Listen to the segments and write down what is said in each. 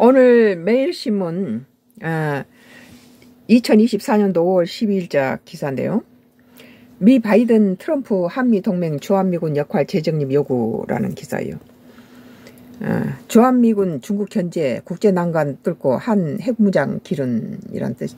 오늘 매일신문 2024년도 5월 12일자 기사인데요. 미 바이든 트럼프 한미동맹 주한미군 역할 재정립 요구라는 기사예요. 주한미군 중국 견제 국제난관 뚫고 한 핵무장 기른이란 뜻.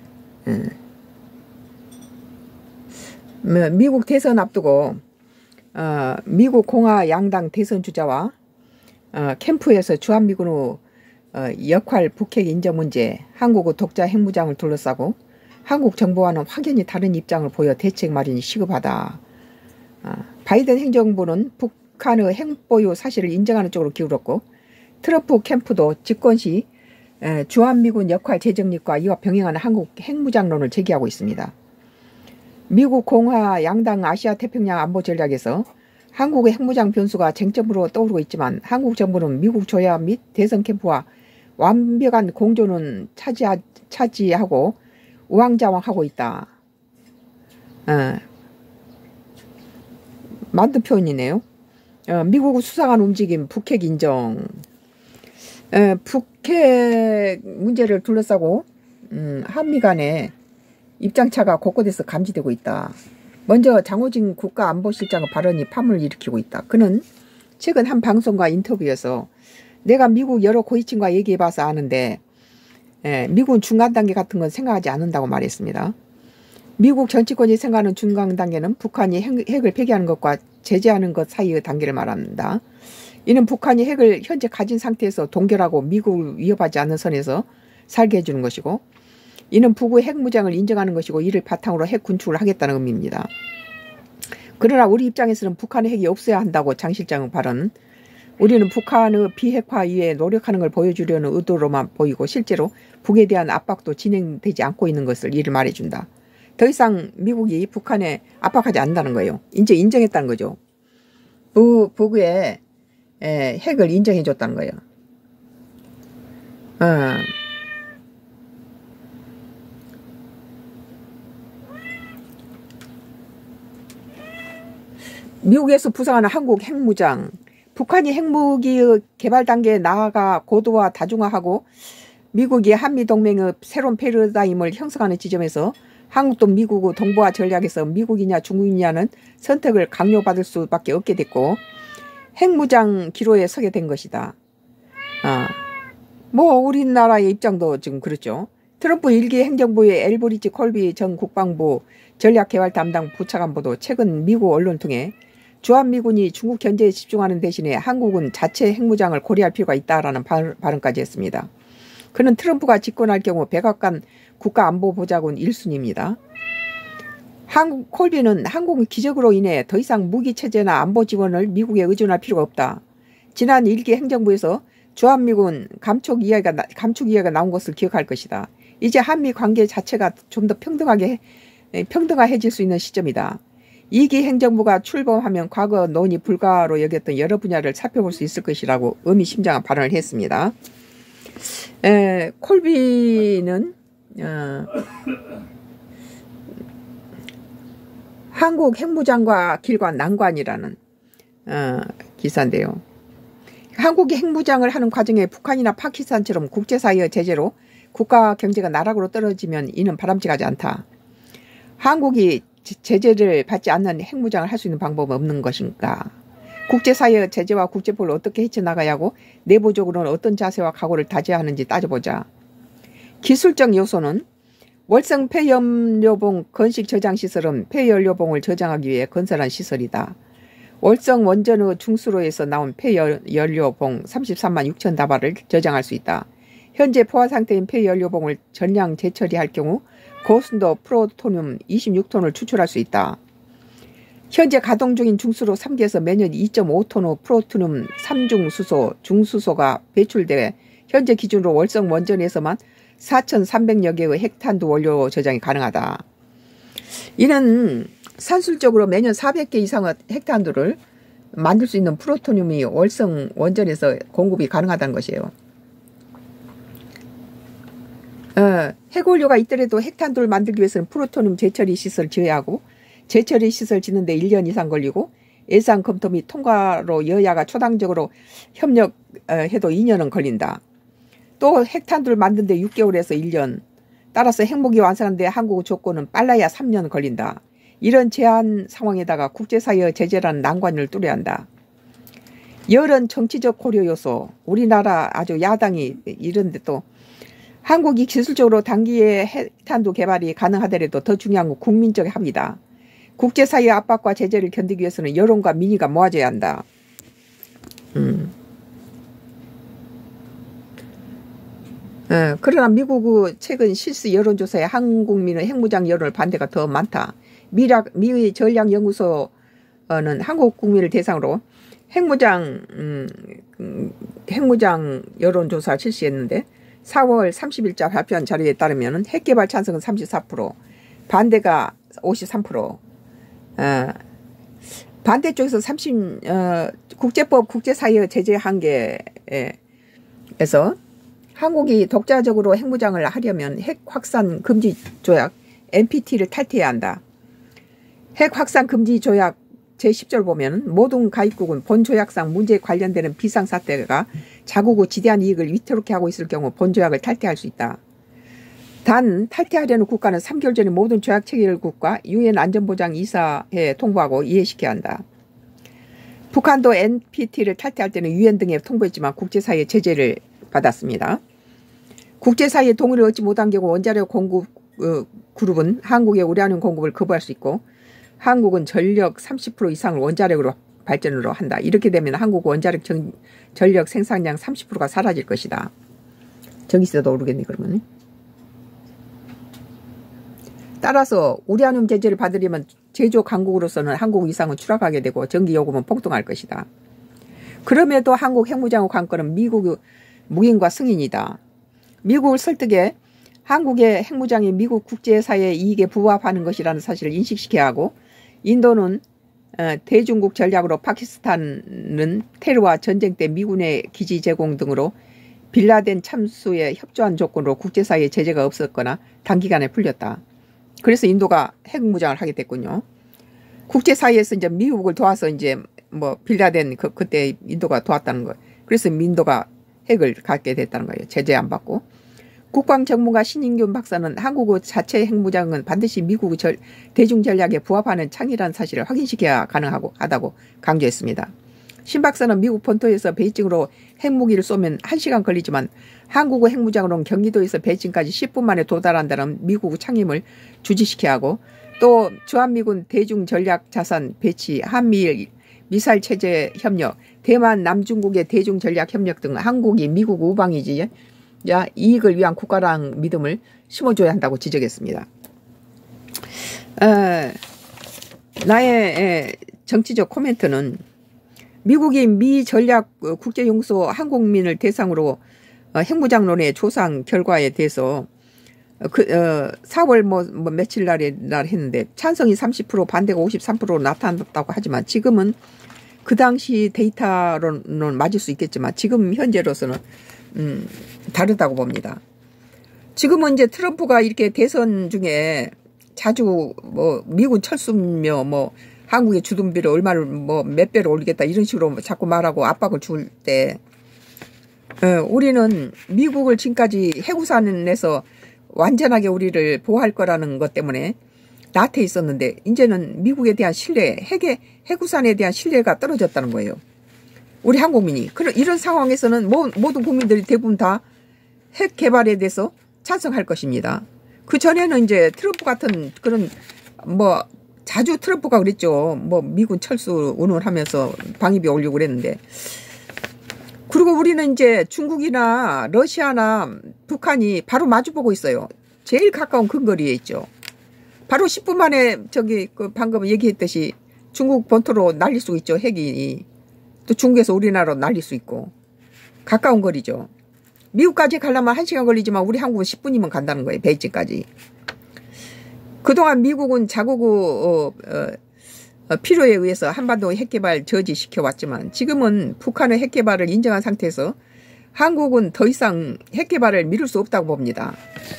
미국 대선 앞두고 미국 공화 양당 대선 주자와 캠프에서 주한미군의 역할 북핵 인정 문제, 한국의 독자 핵무장을 둘러싸고 한국 정부와는 확연히 다른 입장을 보여 대책 마련이 시급하다. 바이든 행정부는 북한의 핵보유 사실을 인정하는 쪽으로 기울었고, 트럼프 캠프도 집권 시 주한미군 역할 재정립과 이와 병행하는 한국 핵무장론을 제기하고 있습니다. 미국 공화 양당 아시아 태평양 안보 전략에서 한국의 핵무장 변수가 쟁점으로 떠오르고 있지만, 한국 정부는 미국 조야 및 대선 캠프와 완벽한 공존은 차지하고 우왕좌왕하고 있다. 만든 표현이네요. 미국의 수상한 움직임, 북핵 인정. 북핵 문제를 둘러싸고 한미 간에 입장차가 곳곳에서 감지되고 있다. 먼저 장호진 국가안보실장의 발언이 파문을 일으키고 있다. 그는 최근 한 방송과 인터뷰에서 내가 미국 여러 고위층과 얘기해봐서 아는데 미국은 중간단계 같은 건 생각하지 않는다고 말했습니다. 미국 정치권이 생각하는 중간단계는 북한이 핵을 폐기하는 것과 제재하는 것 사이의 단계를 말합니다. 이는 북한이 핵을 현재 가진 상태에서 동결하고 미국을 위협하지 않는 선에서 살게 해주는 것이고, 이는 북의 핵무장을 인정하는 것이고 이를 바탕으로 핵 군축을 하겠다는 의미입니다. 그러나 우리 입장에서는 북한의 핵이 없어야 한다고 장 실장의 발언, 우리는 북한의 비핵화 위에 노력하는 걸 보여주려는 의도로만 보이고 실제로 북에 대한 압박도 진행되지 않고 있는 것을 이를 말해준다. 더 이상 미국이 북한에 압박하지 않는다는 거예요. 이제 인정했다는 거죠. 북의 핵을 인정해줬다는 거예요. 미국에서 부상하는 한국 핵무장, 북한이 핵무기의 개발 단계에 나아가 고도화 다중화하고 미국이 한미동맹의 새로운 패러다임을 형성하는 지점에서 한국도 미국의 동북아 전략에서 미국이냐 중국이냐는 선택을 강요받을 수밖에 없게 됐고 핵무장 기로에 서게 된 것이다. 우리나라의 입장도 지금 그렇죠. 트럼프 1기 행정부의 엘브리지 콜비 전 국방부 전략개발 담당 부차관보도 최근 미국 언론을 통해 주한미군이 중국 견제에 집중하는 대신에 한국은 자체 핵무장을 고려할 필요가 있다라는 발언까지 했습니다. 그는 트럼프가 집권할 경우 백악관 국가안보보좌관 1순위입니다. 콜비는 한국은 기적으로 인해 더 이상 무기체제나 안보 지원을 미국에 의존할 필요가 없다. 지난 1기 행정부에서 주한미군 감축 이야기가 나온 것을 기억할 것이다. 이제 한미 관계 자체가 좀 더 평등화해질 수 있는 시점이다. 2기 행정부가 출범하면 과거 논의 불가로 여겼던 여러 분야를 살펴볼 수 있을 것이라고 의미심장한 발언을 했습니다. 콜비는 한국 핵무장과 길과 난관이라는 기사인데요. 한국이 핵무장을 하는 과정에 북한이나 파키스탄처럼 국제사회의 제재로 국가 경제가 나락으로 떨어지면 이는 바람직하지 않다. 한국이 제재를 받지 않는 핵무장을 할 수 있는 방법은 없는 것인가? 국제사회의 제재와 국제법을 어떻게 헤쳐나가야 하고 내부적으로는 어떤 자세와 각오를 다져야 하는지 따져보자. 기술적 요소는 월성 폐연료봉 건식 저장시설은 폐연료봉을 저장하기 위해 건설한 시설이다. 월성 원전의 중수로에서 나온 폐연료봉 33만 6천 다발을 저장할 수 있다. 현재 포화 상태인 폐연료봉을 전량 재처리할 경우 고순도 프로토늄 26톤을 추출할 수 있다. 현재 가동 중인 중수로 3기에서 매년 2.5톤의 프로토늄 3중수소, 중수소가 배출돼 현재 기준으로 월성 원전에서만 4,300여 개의 핵탄두 원료 저장이 가능하다. 이는 산술적으로 매년 400개 이상의 핵탄두를 만들 수 있는 프로토늄이 월성 원전에서 공급이 가능하다는 것이에요. 핵원료가 있더라도 핵탄두를 만들기 위해서는 프로토늄 재처리 시설 지어야 하고, 재처리 시설 짓는데 1년 이상 걸리고, 예산 검토 및 통과로 여야가 초당적으로 협력해도 2년은 걸린다. 또 핵탄두를 만드는데 6개월에서 1년. 따라서 핵무기 완성하는데 한국 조건은 빨라야 3년 걸린다. 이런 제한 상황에다가 국제사회 제재라는 난관을 뚫어야 한다. 여론 정치적 고려 요소. 우리나라 아주 야당이 이런데 또 한국이 기술적으로 단기에 핵탄두 개발이 가능하더라도 더 중요한 건 국민적 합의다. 국제사회 압박과 제재를 견디기 위해서는 여론과 민의가 모아져야 한다. 그러나 미국 최근 실시 여론조사에 한국민의 핵무장 여론을 반대가 더 많다. 미의 전략연구소는 한국 국민을 대상으로 핵무장 여론조사를 실시했는데 4월 30일자 발표한 자료에 따르면 핵개발 찬성은 34%, 반대가 53%. 반대쪽에서 국제법 국제사회 제재 한계에서 한국이 독자적으로 핵무장을 하려면 핵 확산 금지 조약 NPT를 탈퇴해야 한다. 핵 확산 금지 조약 제10절 보면 모든 가입국은 본 조약상 문제에 관련되는 비상사태가 자국의 지대한 이익을 위태롭게 하고 있을 경우 본 조약을 탈퇴할 수 있다. 단 탈퇴하려는 국가는 3개월 전에 모든 조약 체결국과 유엔 안전보장 이사회에 통보하고 이해시켜야 한다. 북한도 NPT를 탈퇴할 때는 유엔 등에 통보했지만 국제사회 제재를 받았습니다. 국제사회의 동의를 얻지 못한 경우 원자력 공급 그룹은 한국에 우려하는 공급을 거부할 수 있고 한국은 전력 30% 이상을 원자력으로 발전으로 한다. 이렇게 되면 한국 원자력 전력 생산량 30%가 사라질 것이다. 저기서도 오르겠네 그러면. 따라서 우라늄 제재를 받으려면 제조 강국으로서는 한국 이상은 추락하게 되고 전기 요금은 폭등할 것이다. 그럼에도 한국 핵무장의 관건은 미국의 묵인과 승인이다. 미국을 설득해 한국의 핵무장이 미국 국제사회의 이익에 부합하는 것이라는 사실을 인식시켜야 하고 인도는 대중국 전략으로 파키스탄은 테러와 전쟁 때 미군의 기지 제공 등으로 빌라덴 참수에 협조한 조건으로 국제사회에 제재가 없었거나 단기간에 풀렸다. 그래서 인도가 핵무장을 하게 됐군요. 국제사회에서 이제 미국을 도와서 이제 뭐 빌라덴 그때 인도가 도왔다는 거예요. 그래서 인도가 핵을 갖게 됐다는 거예요. 제재 안 받고. 국방전문가 신인균 박사는 한국의 자체 핵무장은 반드시 미국의 대중전략에 부합하는 창의라는 사실을 확인시켜야 가능하다고 강조했습니다. 신 박사는 미국 본토에서 베이징으로 핵무기를 쏘면 1시간 걸리지만 한국의 핵무장으로는 경기도에서 베이징까지 10분 만에 도달한다는 미국의 창임을 주지시켜야 하고 또 주한미군 대중전략자산 배치, 한미일 미사일 체제 협력, 대만 남중국의 대중전략협력 등 한국이 미국 우방이지 이익을 위한 국가라는 믿음을 심어줘야 한다고 지적했습니다. 나의 정치적 코멘트는 미국이 미 전략 국제연구소 한국민을 대상으로 핵무장론의 조사 결과에 대해서 4월 며칠 날에 했는데 찬성이 30% 반대가 53%로 나타났다고 하지만 지금은 그 당시 데이터로는 맞을 수 있겠지만 지금 현재로서는 다르다고 봅니다. 지금은 이제 트럼프가 이렇게 대선 중에 자주 뭐 미군 철수며 뭐 한국의 주둔비를 얼마를 뭐 몇 배로 올리겠다 이런 식으로 자꾸 말하고 압박을 줄 때 우리는 미국을 지금까지 핵우산에서 완전하게 우리를 보호할 거라는 것 때문에 나태해 있었는데 이제는 미국에 대한 신뢰, 핵우산에 대한 신뢰가 떨어졌다는 거예요. 우리 한국민이. 이런 상황에서는 모든 국민들이 대부분 다 핵 개발에 대해서 찬성할 것입니다. 그 전에는 이제 트럼프 같은 그런 뭐 자주 트럼프가 그랬죠. 뭐 미군 철수 운운하면서 방위비 올리고 그랬는데. 그리고 우리는 이제 중국이나 러시아나 북한이 바로 마주보고 있어요. 제일 가까운 근거리에 있죠. 바로 10분 만에 방금 얘기했듯이 중국 본토로 날릴 수 있죠. 핵이. 또 중국에서 우리나라로 날릴 수 있고. 가까운 거리죠. 미국까지 가려면 1시간 걸리지만 우리 한국은 10분이면 간다는 거예요. 베이징까지. 그동안 미국은 자국의 필요에 의해서 한반도 핵개발 저지시켜왔지만 지금은 북한의 핵개발을 인정한 상태에서 한국은 더 이상 핵개발을 미룰 수 없다고 봅니다.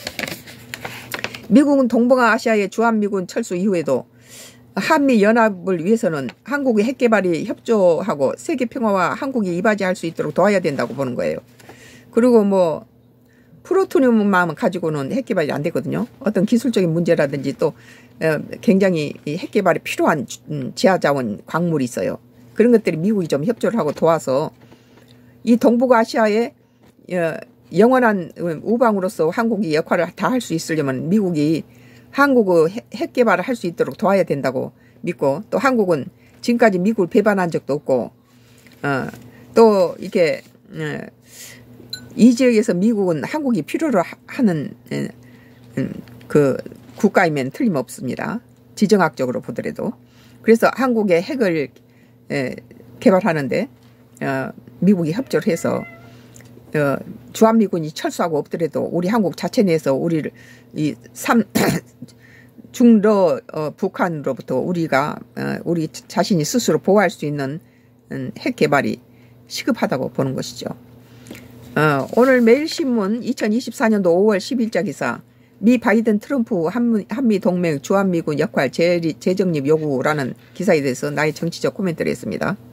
미국은 동북아시아의 주한미군 철수 이후에도 한미연합을 위해서는 한국의 핵개발이 협조하고 세계평화와 한국이 이바지할 수 있도록 도와야 된다고 보는 거예요. 그리고 뭐 플루토늄만 가지고는 핵 개발이 안 되거든요. 어떤 기술적인 문제라든지 또 굉장히 핵 개발에 필요한 지하자원 광물이 있어요. 그런 것들이 미국이 좀 협조를 하고 도와서 이 동북아시아의 영원한 우방으로서 한국이 역할을 다 할 수 있으려면 미국이 한국의 핵 개발을 할 수 있도록 도와야 된다고 믿고, 또 한국은 지금까지 미국을 배반한 적도 없고 또 이렇게 이 지역에서 미국은 한국이 필요로 하는 그 국가이면 틀림없습니다. 지정학적으로 보더라도. 그래서 한국의 핵을 개발하는데 미국이 협조를 해서 주한미군이 철수하고 없더라도 우리 한국 자체 내에서 우리를 이 중러 북한으로부터 우리가 우리 자신이 스스로 보호할 수 있는 핵 개발이 시급하다고 보는 것이죠. 오늘 매일신문 2024년도 5월 10일자 기사, 미 바이든 트럼프 한미동맹 주한미군 역할 재정립 요구라는 기사에 대해서 나의 정치적 코멘트를 했습니다.